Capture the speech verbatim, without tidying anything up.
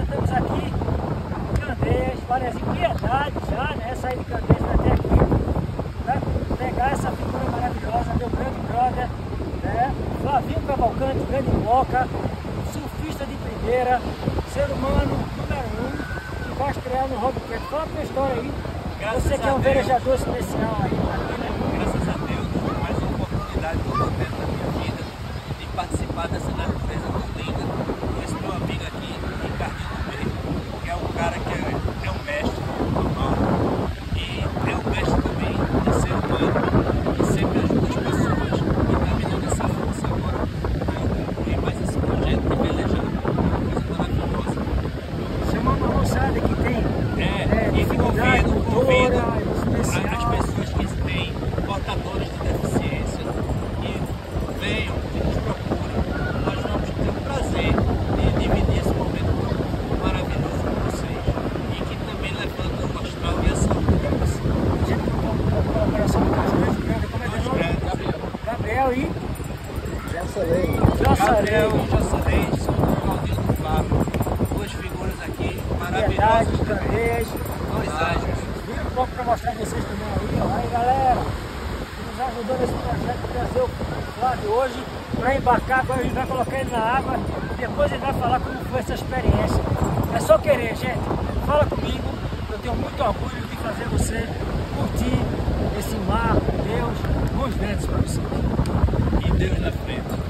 estamos aqui em Candeias, Varezinho Piedade já, né? Sair de Candeias até aqui, né? Pegar essa figura maravilhosa, meu grande brother, né? Flavinho Cavalcante, grande boca, surfista de primeira, ser humano número um, que vai estrear no Rockcat. Fala a tua história aí. Graças Você que é um Deus. velejador especial aí, aqui, né? Graças a Deus, mais uma oportunidade que eu estou tendo na minha vida de participar dessa natureza tão linda com esse meu amigo aqui, Ricardinho Ribeiro, que é um cara que é, é um mestre do mar e é um mestre também de ser humano, que sempre ajuda as pessoas e está me dando essa força agora para eu concluir mais esse projeto de velejando, uma coisa maravilhosa. Chama uma moçada que tem É, é, e dificuldade convido, convido motora, especial. as pessoas que têm portadores de deficiência que venham, que nos procurem. Nós vamos ter o prazer de dividir esse momento maravilhoso com vocês e que também levanta o astral e a saúde de vocês. A gente tem uma colaboração com as grandes grandes, como é que é o nome? Gabriel, Gabriel e Jossalei. Gabriel Jossalei. e Jossalei são do Claudinho do Flávio. Duas figuras aqui Piedade, maravilhosas também. Candeias. Dois anjos. Vira um pouco para mostrar vocês também aí, ó. Aí galera, que nos ajudou nesse projeto de trazer o Flávio hoje para embarcar. Agora a gente vai colocar ele na água e depois ele vai falar como foi essa experiência. É só querer, gente. Fala comigo, eu tenho muito orgulho de fazer você curtir esse mar, Deus, bons ventos para você. E Deus na frente.